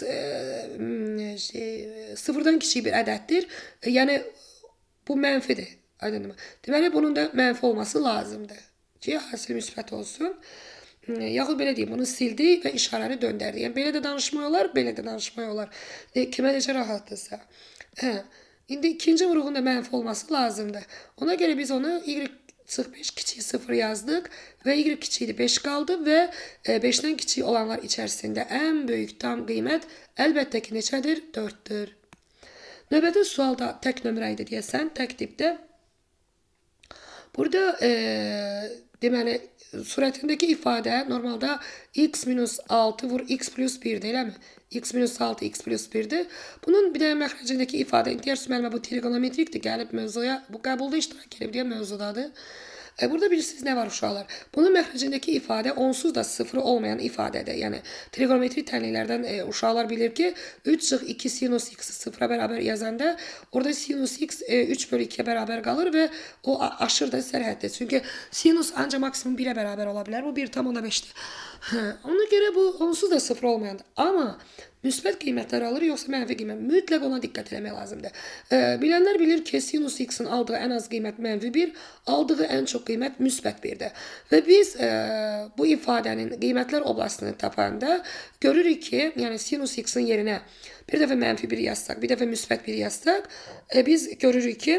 sıfırdan kiçik bir ədəddir. Yəni, bu mənfidir. Deməli, bunun da mənfi olması lazımdır ki, hasil müsbət olsun. Yaxud belə deyim, bunu sildi və işarəni döndərdi. Yəni, belə də danışmaq olar, belə də danışmaq olar. Kimə necə rahatdırsa. İndi ikinci vurğunun da mənfi olması lazımdır. Ona görə biz onu y çıx 5 kiçik 0 yazdıq və y kiçikdir 5 qaldı və 5'dən kiçik olanlar içərisində ən böyük tam qiymət əlbəttə ki, neçədir? 4'dür. Növbəti sualda tək nömrə idi deyəsən, tək tipdə. Burada deməli, surətindəki ifadə normalda x minus 6 vur x plus 1-dir, eləmi? X minus 6, x plus 1-dir. Bunun bir də məxrəcindəki ifadə, deyərsiniz, müəllimə, bu trigonometrikdir, gəlib mövzuya, bu qəbulda iştirak edib deyə mövzudadır. Burada bilirsiniz nə var uşaqlar? Bunun məxrəcindəki ifadə onsuz da sıfırı olmayan ifadədir. Yəni trigonometri tənliklərdən uşaqlar bilir ki, 3/2 sinus x-i sıfıra bərabər yazanda orada sinus x 3/2-yə bərabər qalır və o aşır da sərhəddir. Çünki sinus ancaq maksimum 1-ə bərabər ola bilər. Bu 1,5-dir. Ona görə bu onsuz da sıfır olmayandır. Amma müsbət qiymətlər alır, yoxsa mənfi qiymət. Mütləq ona diqqət eləmək lazımdır. Bilənlər bilir ki, sinus x-in aldığı ən az qiymət mənfi 1, aldığı ən çox qiymət müsbət 1-dir. Və biz bu ifadənin qiymətlər oblastını tapanda görürük ki, yəni sinus x-in yerinə bir dəfə mənfi 1 yazsaq, bir dəfə müsbət 1 yazsaq, biz görürük ki,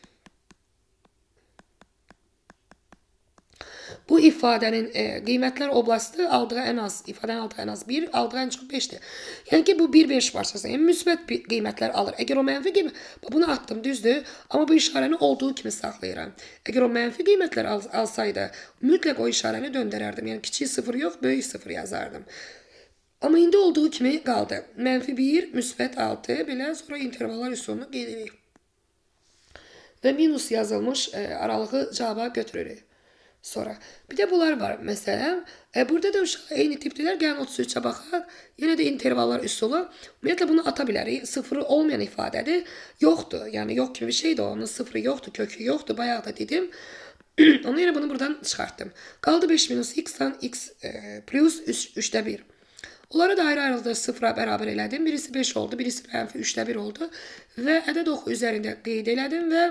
bu ifadənin qiymətlər oblastı aldığı ən az, ifadənin aldığı ən az 1, aldığı ən çox 5-dir. Yəni ki, bu 1-5 parçası, yəni müsbət qiymətlər alır. Əgər o mənfi qiymət, bunu atdım, düzdür, amma bu işarəni olduğu kimi saxlayıram. Əgər o mənfi qiymətlər alsaydı, mütləq o işarəni döndərərdim. Yəni kiçik 0 yox, böyük 0 yazardım. Amma indi olduğu kimi qaldı. Mənfi 1, müsbət 6, belə sonra intervallar üsulunu qeyd edirik. Və minus yazılmış aralığı cavaba götürürük. Sonra. Bir də bunlar var. Məsələn, burada da eyni tipdilər. Gəlin 33-ə baxaq. Yenə də intervallar üsulu. Ümumiyyətlə bunu ata bilərik. Sıfırı olmayan ifadədir. Yoxdur. Yəni yox kimi bir şeydir. Onun sıfırı yoxdur, kökü yoxdur. Bayaq da dedim. Ona görə bunu buradan çıxartdım. Qaldı 5 minus x-dan x plus 3'də 1. Onları da ayrı-ayrılıqda sıfıra bərabər elədim. Birisi 5 oldu, birisi mənfi 3'də 1 oldu. Və ədəd oxu üzərində qeyd elədim və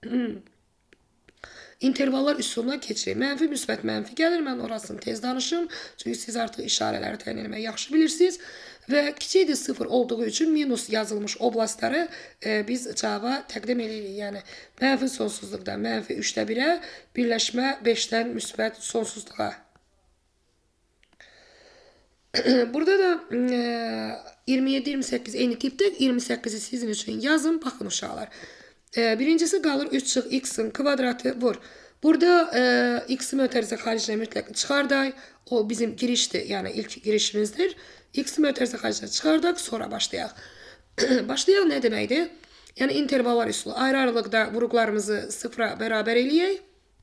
intervallar üsuluna keçirik. Mənfi, müsbət, mənfi gəlir. Mən orasını tez danışım. Çünki siz artıq işarələri təyin etməyi yaxşı bilirsiniz. Və kiçikdir 0 olduğu üçün minus yazılmış oblastları biz cavaba təqdim edirik. Yəni, mənfi sonsuzluqdan mənfi 3'də 1-ə, birləşmə 5'dən müsbət sonsuzluğa. Burada da 27-28 eyni tipdir. 28'i sizin üçün yazın. Baxın uşaqlar. Birincisi qalır 3/x-in kvadratı vur. Burada x-i mötərizə xaricinə mütləq çıxardaq. O bizim girişdir, yəni ilk girişimizdir. X-i mötərizə xaricinə çıxardaq, sonra başlayaq. Başlayaq nə deməkdir? Yəni intervallar üsulu. Ayrı-ayrılıqda vuruqlarımızı sıfıra bərabər eləyək.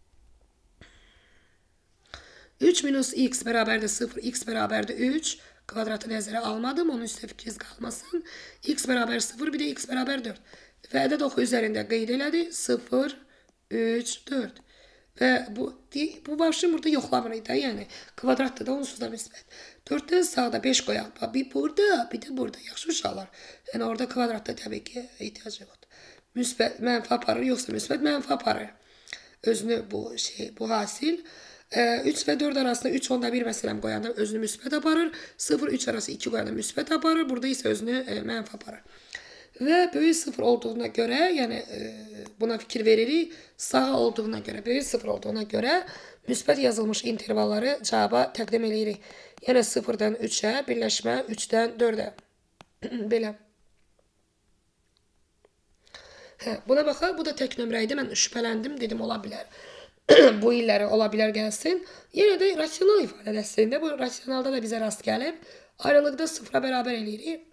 3 minus x bərabərdir 0, x bərabərdir 3. Kvadratı nəzərə almadım, onun üstə fikriniz qalmasın. X bərabər 0, bir də x bərabər 4. Və ədəd oxu üzərində qeyd elədi. 0, 3, 4. Və bu başını burada yoxlamırıq da, yəni kvadratdır da onsuz da müsbət. 4'dən sağda 5 qoyaq. Bir burada, bir də burada. Yaxşı uşaqlar. Yəni orada kvadratda təbii ki ehtiyac yoxdur. Müsbət mənfi aparır, yoxsa müsbət mənfi aparır. Özünü bu hasil. 3 və 4 arasında 3 onda 1 məsələn qoyanda özünü müsbət aparır. 0, 3 arası 2 qoyanda müsbət aparır. Burada isə özünü mənfi aparır. Və böyük 0 olduğuna görə, yəni buna fikir veririk. Sağ olduğuna görə, böyük 0 olduğuna görə müsbət yazılmış intervalları cavaba təqdim edirik. Yəni 0-dan 3'ə, birləşmə 3'dən 4'ə. Belə. Buna baxaq, bu da tək nömrə idi. Mən şübhələndim, dedim ola bilər. Bu illəri ola bilər gəlsin. Yenə də rasional ifadə dəstəsində, bu rasionalda da bizə rast gəlib. Ayrılıqda 0'a bərabər eləyirik.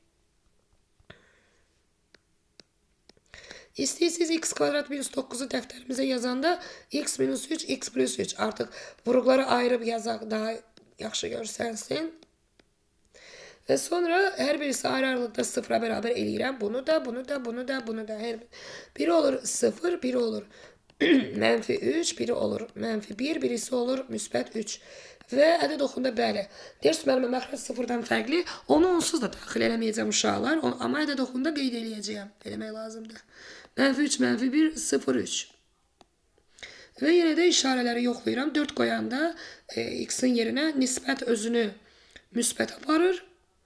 İstəyirsiniz x kvadrat minus 9'u dəftərimizə yazanda x minus 3, x plus 3. Artıq vuruqları ayırıb yazaq, daha yaxşı görsənsin. Və sonra hər birisi ayrı-ayrılıqda 0'a bərabər eləyirəm. Bunu da, bunu da, bunu da, bunu da. Biri olur 0, biri olur mənfi 3, biri olur mənfi 1, birisi olur müsbət 3. Və ədəd oxunda bəli. Ders müəllimə məxrəc 0-dan fərqli. Onu onsuz da daxil eləməyəcəm uşaqlar. Amma ədəd oxunda qeyd eləyəcəyəm. Eləmək lazımdır. Mənfi 3, mənfi 1, 0, 3. Və yenə də işarələri yoxlayıram. 4 qoyanda x-in yerinə nisbət özünü müsbət aparır.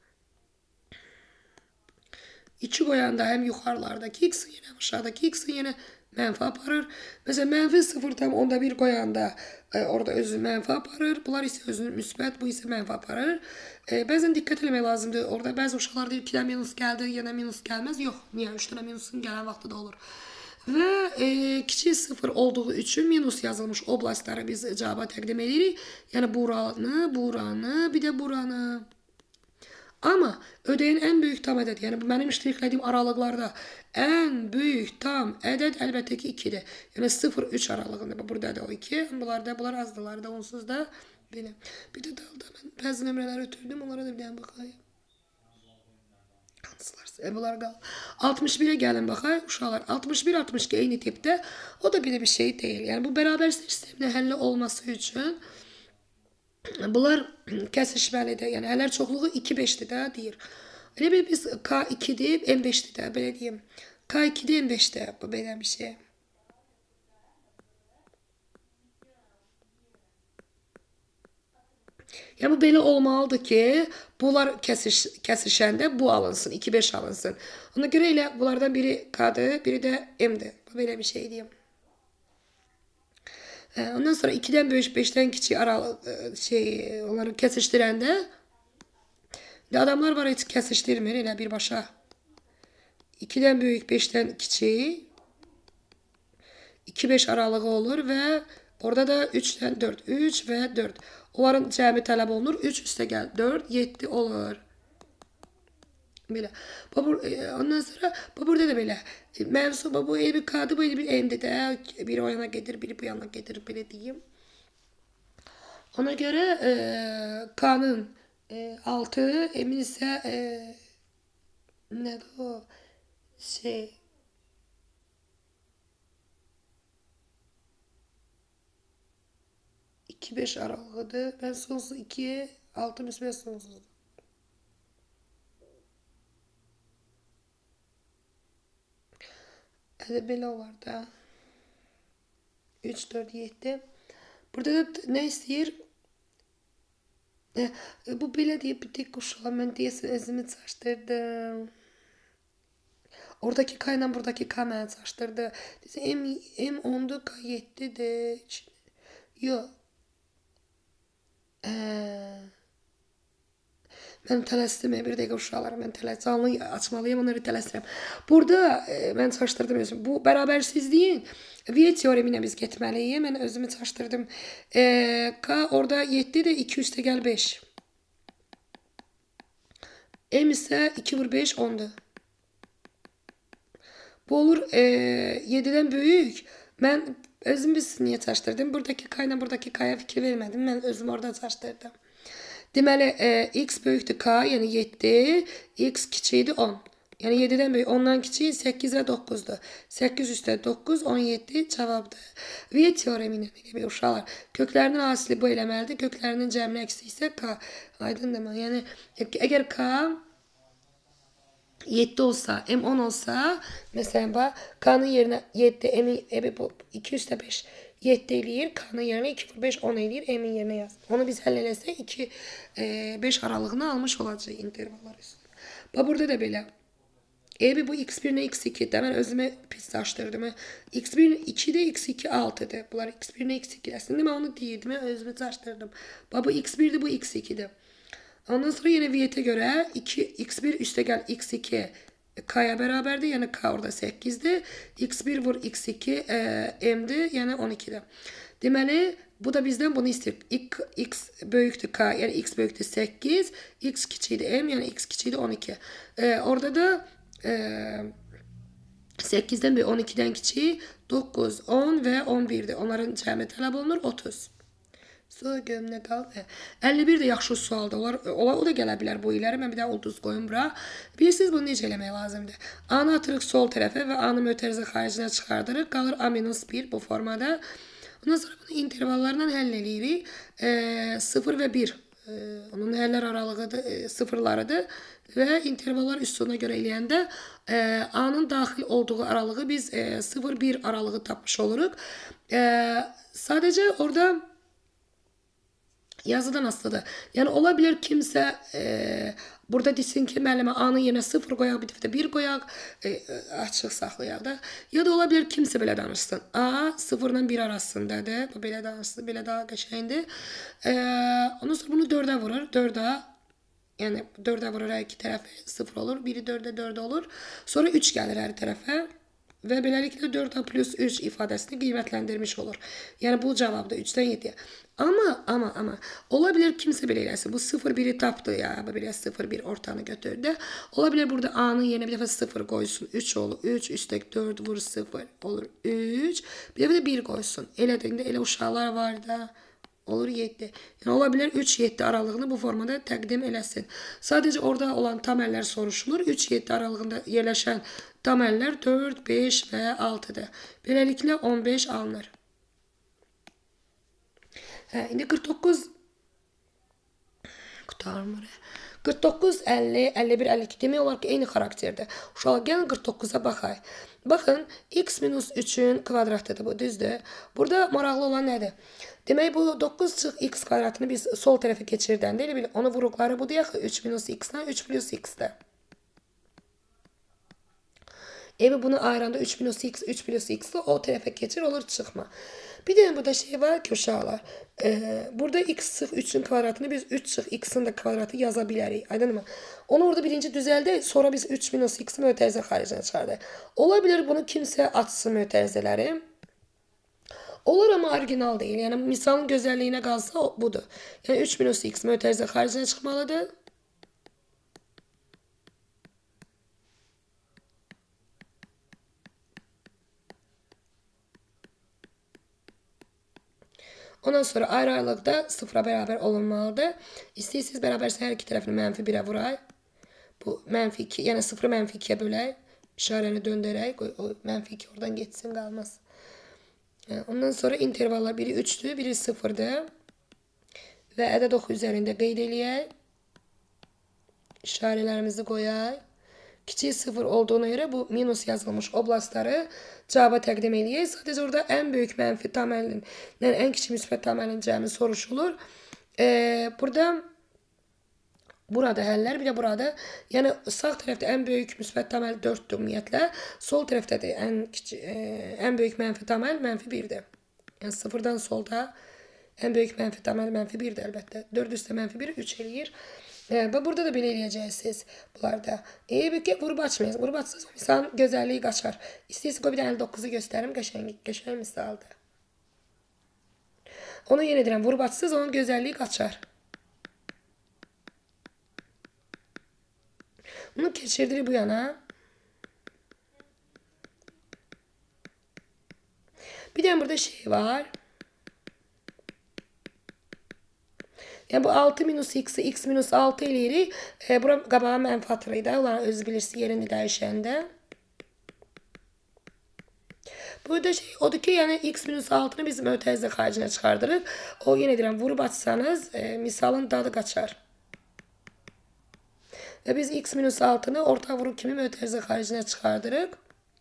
2 qoyanda həm yuxarılardakı x-in yenə, aşağıdakı x-in yenə mənfi aparır. Məsələn, mənfi 0,1 qoyanda orada özünü mənfi aparır. Bunlar isə özünü müsbət, bu isə mənfi aparır. Bəzən diqqət eləmək lazımdır. Orada bəzi uşaqlar deyir 2-dən minus gəldi, yenə minus gəlməz. Yox, niyə? 3 dənə minusun gələn vaxtı da olur. və kiçik sıfır olduğu üçün minus yazılmış oblastları biz cavaba təqdim edirik. Yəni buranı, bir də buranı. Amma ödəyin ən böyük tam ədəd, yəni bu mənim iştirak aralıqlarda ən böyük tam ədəd əlbəttə ki 2-dir. Yəni 0-3 aralığında. Burada da o 2. Bunlar azdılar da onsuz da belə. Bir də dalda mən bəzi nömrələri ötürdüm. Onlara da bir dənə baxayım. Bunlar qal. 61'e gəlin baxaq uşaqlar. 61 62 eyni tipdə. O da belə bir şey deyil. Yəni bu bərabər sistemlə həlli olması üçün bunlar kəsişməlidir. Yəni həllər çoxluğu 2 5'dir də deyir. Elə bir biz K2'dir, M5'dir də belə deyim. K2'dir, M5'dir. Bu belə bir şey. Yəni bu belə olmalıdır ki, bunlar kəsişəndə bu alınsın, 2-5 alınsın. Ona görə elə bunlardan biri K'dır, biri də M'dir. Bu belə bir şey deyim. Ondan sonra 2'den böyük 5'ten kiçik onları kəsişdirəndə adamlar var heç kəsişdirmir elə birbaşa. 2'den büyük 5'ten kiçik 2-5 aralığı olur və orada da 3'ten 4. 3 və 4. Onların cəmi tələb olunur. 3 üstə gəl 4, 7 olur. Belə. Ondan sonra burada da belə. Mevzu bu el bir K'dır, bu el bir M'dir də. Biri o yana gedir, biri bu yana gedir. Belə deyim. Ona görə K'nın 6, M'in isə nədir o? 2-5 aralığıdır. Ben sonsuz 2'ye 6 müsbet sonsuzdur. Hadi belə olar da. 3, 4, 7. Burada da ne istəyir? Bu belə deyib bir tek uşağım. Mən deyəsən özümü çaşdırdım. Oradaki K ile buradaki K mənə çaşdırdı. M 10'du, K 7'dir. Yok. Mən tələsdim, bir dəqiqə uşaqlar, mən canlı açmalıyım, onları tələsdirəm. Burada mən çaşdırdım özümü. Bu bərabərsizliyin Viet teoremi ilə biz getməliyik. Mən özümü çaşdırdım. K orada 7 də 2 üstə gəl 5. M isə 2 vur 5 10'dur. Bu olur 7'den büyük. Mən özüm biz niyə çaşdırdım? Buradaki K ilə buradaki K'ya fikir vermədim. Mən özüm orada çaşdırdım. Deməli, x böyükdür K, yəni 7, x kiçikdir 10. Yəni 7'den böyük, 10'dan kiçik 8 və 9'dur. 8 üstə 9, 17 cavabdır. Viet teoremi ilə belə bir uşaqlar. Köklərinin asili bu eləməlidir. Köklərinin cəmini əksi isə K. Aydın demə. Yəni, əgər K 7 olsa, M 10 olsa, mesela bak K'nın yerine 7, M'in bu 2 üstə 5 7 eləyir. K'nın yerine 2 vur 5 10 eləyir. M'in yerine yaz. Onu biz həll eləsək 2 5 aralığını almış olacaq intervallar üstündə. Bax burada da belə. Bu x1 ilə x2'də mən özümə pis açdırdım. x1 2'də x2 6'dır. Bunlar x1 ilə x2'də. Əslində mən onu deyirdim, mən özümə açdırdım. Bax bu x1'dir, bu x2'dir. Ondan sonra yine Viet'e göre x1 üste gel x2 K'ya beraberdi. Yani K orada 8'di. x1 vur x2 M'di. Yani 12'de. Deməli bu da bizden bunu istiyor. X böyüktü K. Yani x böyüktü 8. X kiçiydi M. Yani x kiçiydi 12. Orada da 8'den ve 12'den kiçiği 9, 10 ve 11'di. Onların cəmi tələb olunur 30. Sonra gömünə qal. 51 də yaxşı sualdır. O da gələ bilər bu illəri. Mən bir də ulduz qoyum bura. Bilirsiniz bunu necə eləmək lazımdır. A-nı atırıq sol tərəfə və A-nı mötərizə xaricinə çıxardırıq. Qalır A-1 bu formada. Ondan sonra bunu intervallarla həll eləyirik. 0 və 1. Onun həllər aralığı sıfırlarıdır. Və intervallar üstuna görə eləyəndə A-nın daxil olduğu aralığı biz 0-1 aralığı tapmış oluruq. Sadəcə orada yazıdan asılıdır. Yəni ola bilər kimsə burada desin ki, müəllimə A-nın yerinə 0 qoyaq, bir dəfə də 1 qoyaq, açıq saxlayaq da. Ya da ola bilər kimsə belə danışsın. A 0 ilə 1 arasındadır. Bu belə danışsın, belə daha qəşəngdir. Ondan sonra bunu 4'ə vurur. 4'ə yəni 4'ə vurur hər iki tərəfi 0 olur. Biri 4'ə 4 olur. Sonra 3 gəlir hər tərəfə. və beləliklə 4a plus 3 ifadəsini qiymətləndirmiş olur. Yəni bu cavabda 3-dən 7-yə. Amma ola bilər kimsə belə eləsin. Bu 0-1-i tapdı ya. Belə 0-1 ortanı götürdü. Ola bilər burada A-nın yerinə bir dəfə 0 qoysun. 3 olur. 3 üstək 4 vur 0 olur 3. Bir dəfə də 1 qoysun. Elədiyində elə uşaqlar var da. Olur 7. Yəni ola bilər 3-7 aralığını bu formada təqdim eləsin. Sadəcə orada olan tam əllər soruşulur. 3-7 aralığında yerləşən tam əllər 4, 5 və 6-dır. Beləliklə 15 alınır. İndi 49 qutarmır. 49, 50, 51, 52 demək olar ki, eyni xarakterdir. Uşaqlar, gəlin 49-a baxaq. Baxın, x minus 3-ün kvadratıdır bu, düzdür. Burada maraqlı olan nədir? Demək, bu 9 çıx x kvadratını biz sol tərəfə keçirdəndə, elə bil, onu vuruqları bu deyək, 3 minus x-dən 3 plus x-dir. Evi bunu ayıranda 3 minus x, 3 plus x-dir, o tərəfə keçir, olur çıxma. Bir de burada şey var ki uşaqlar, burada x çıx 3'ün kvadratını biz 3 çıx x'in de kvadratı yaza bilərik. Aydın mı? Onu orada birinci düzəldək, sonra biz 3 minus x'i mötərizə xaricinə çıxardıq. Ola bilər bunu kimsə açsın mötərizələri. Olur ama orijinal değil. Yani misalın gözəlliyinə qalsa budur. Yani 3 minus x mötərizə xaricinə çıxmalıdır. Ondan sonra ayrı-ayrılıqda sıfıra bərabər olunmalıdır. İstəyirsiniz bərabərsə hər iki tərəfini mənfi 1'ə vuraq. Bu mənfi 2, yəni sıfırı mənfi 2'yə bölək. İşarəni döndərək. O mənfi 2 oradan geçsin qalmaz. Ondan sonra intervallar biri 3'dür, biri 0'dır. Və ədəd oxu üzərində qeyd eləyək. İşarələrimizi qoyaq. Kiçik 0 olduğuna göre bu minus yazılmış oblastları cevaba təqdim eləyək. Sadəcə orada en büyük mənfi tam əlin, yəni en kiçik müsbət tam əlin cəmi soruşulur. Burada həllər, bir də burada, yəni sağ tərəfdə en büyük müsbət tam əl 4'dür ümumiyyətlə. Sol tərəfdə də en büyük mənfi tam əl mənfi 1'dir. Yəni 0'dan solda en büyük mənfi tam əl mənfi 1'dir əlbəttə. 4 üstə mənfi 1 3 eləyir. Və burada da belə eləyəcəksiniz bunlarda. Peki vurub açmayız. Vurub açsınız misalın gözəlliyi qaçar. İstəyirsə qoy bir də 59'u göstərim. Qəşəng misaldır. Onu yenə deyirəm. Vurub açsınız onun gözəlliyi qaçar. Bunu keçirdirik bu yana. Bir də burada şey var. Yəni bu 6 minus x'i x minus 6 eləyirik. Bura qabağa mənfi atırıq da. Onların özü bilirsiniz yerini dəyişəndə. Burada şey odur ki, yəni x minus 6'nı biz mötərizə xaricinə çıxardırıq. O yenə deyirəm, vurub açsanız misalın dadı qaçar. Və biz x minus 6'nı orta vuruq kimi mötərizə xaricinə çıxardırıq.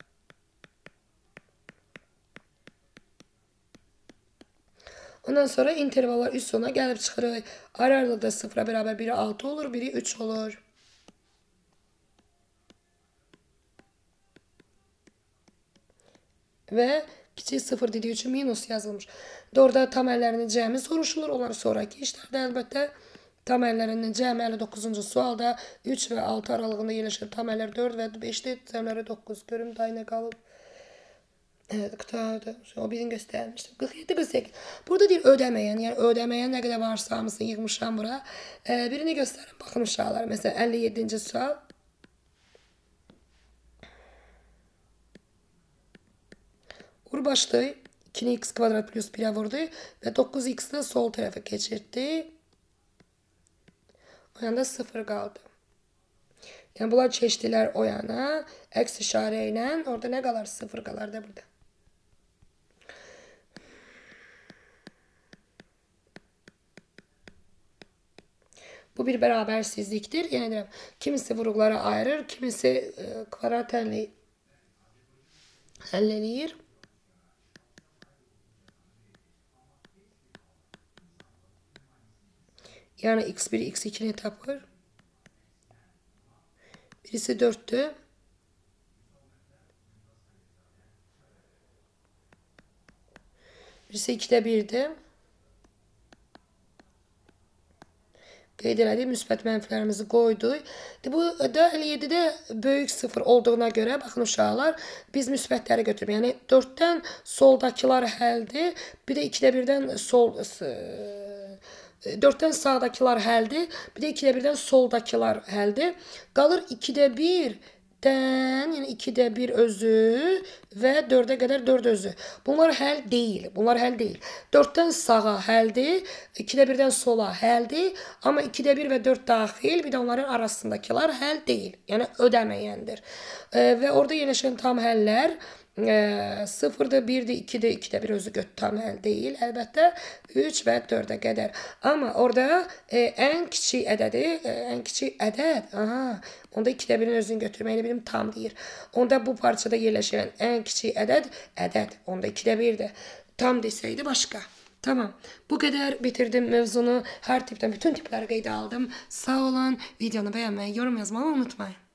Ondan sonra intervallar üst sona gəlib çıxırıq. Ayrı-ayrılıqda 0'a bərabər biri 6 olur, biri 3 olur. Və kiçik 0 dediyi üçün minus yazılmış. Orada tam əllərinin cəmi soruşulur. Onlar sonraki işlərdə əlbəttə tam əllərinin cəmi 59-cu sualda 3 və 6 aralığında yerləşir. Tam əllər 4 və 5'dir, cəmləri 9. Görüm da nə qalıb. Evet, qutardı. O bizim göstermiştim. 47, 48. Burada deyir ödəməyən. Yəni ödəməyən nə qədər varsa hamısını yığmışam bura. Birini göstərin. Baxın uşaqlar. Mesela 57-ci sual. Vur başlı. 2x kvadrat plus 1'ə vurdu. Və 9x'ni sol tərəfə keçirdi. O yanda 0 qaldı. Yəni bunlar çeşdilər o yana. Əks işarə ilə. Orada nə qalar? 0 qalar da burada. Bu bir bərabərsizlikdir. Yəni deyirəm, kimisi vuruqlara ayırır, kimisi kvadrat həll eləyir. Yəni x1, x2'ni tapır. Birisi 4'tü. Birisi 2'de 1'di. qeyd elədik. Müsbət mənfilərimizi qoyduq. Bu da 57-də böyük 0 olduğuna görə, baxın uşaqlar, biz müsbətləri götürürük. Yəni 4-dən soldakılar həldir. Bir də 2-də 1-dən 4-dən sağdakılar həldir. Bir də 2-də 1-dən soldakılar həldir. Qalır 2-də 1-dən, yəni 2-də 1 özü və 4-ə qədər 4 özü. Bunlar həll deyil. Bunlar həll deyil. 4-dən sağa həldir. 2-də 1-dən sola həldir. Amma 2-də 1 və 4 daxil, bir də onların arasındakılar həll deyil. Yəni ödəməyəndir. Və orada yerləşən tam həllər 0-dır, 1-dir, 2-dir, 2-də 1 özü tam həll deyil. Əlbəttə 3 və 4-ə qədər. Amma orada ən kiçik ədəd, onda 2-də 1-in özünü götürməyini bilim tam deyir. Onda bu parçada yerləşən ən kiçik ədəd, onda 2-də 1-dir. Tam desəydi başqa. Tamam. Bu kadar bitirdim mevzunu. Her tipten bütün tipleri qeydə aldım. Sağ olun. Videonu beğenmeyi, yorum yazmayı unutmayın.